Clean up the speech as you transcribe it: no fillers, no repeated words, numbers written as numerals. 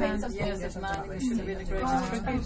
years of man, it should have been a great